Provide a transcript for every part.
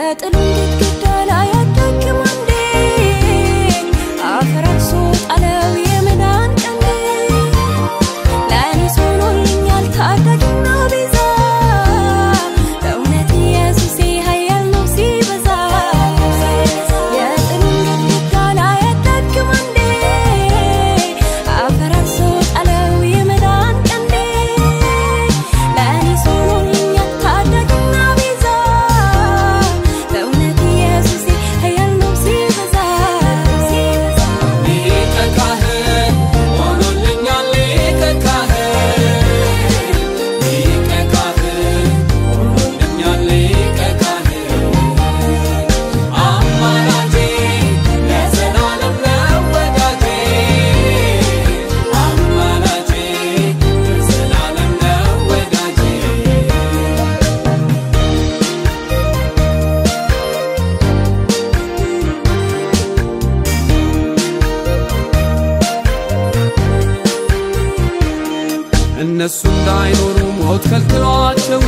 እነሱ እንዳይኖሩ ሞት ከልክሏቸው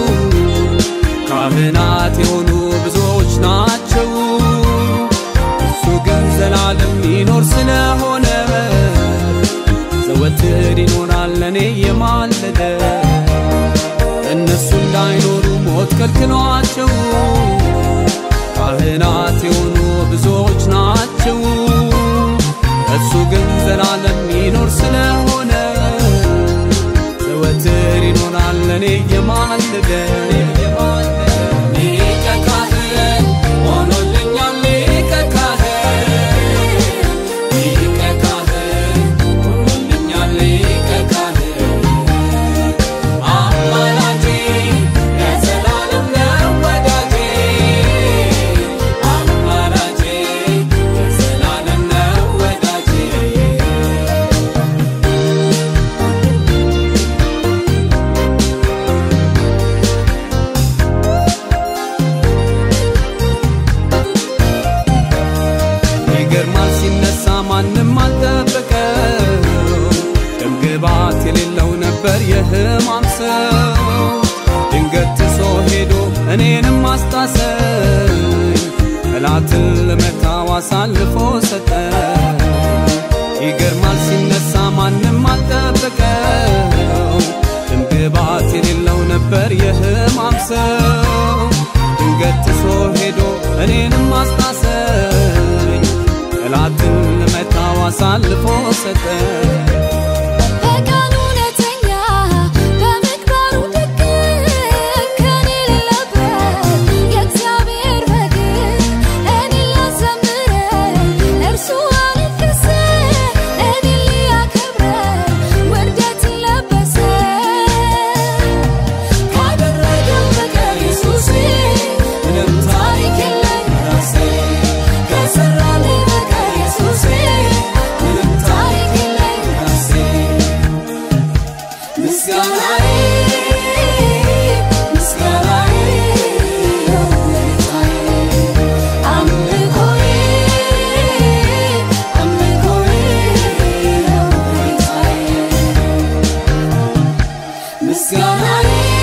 ካህናት የሆኑ ብዙዎች ናቸው እሱ ግን ዘላለም ይኖር ስለሆነ ዘወትር ይኖራል ለኔ የማለደ እነሱ እንዳይኖሩ ሞት ከልክሏቸው ካህናት የሆኑ ብዙዎች ናቸው እሱ ግን ዘላለም ይኖር ስለሆነ ዘወትር ይኖራል ለኔ የማለደ ሊቀ ካህን ሆኖልኛል ሊቀ ካህን ሆኖልኛል ሊቀ ካህን አማላጄ ለዘላለም ነው ወዳጄ አማላጄ ለዘላለም ነው ወዳጄ ይገርማል ሲነሳ ማንም አልጠበቀው ደምግባት የሌለው ነበር የሕማም ሰው ድንገት ጥሶ ሄዶ እኔንም አስታሰኝ ጠላትን ለመታው አሳልፎ ሰጠኝ ይገርማል ሲነሳ ማንም አልጠበቀው ደምግባት የሌለው ነበር የሕማም ሰው ድንገት ጥሶ ሄዶ እኔንም አስታሰኝ ጠላትን ለመታው አሳልፎ ሰጠኝ Sky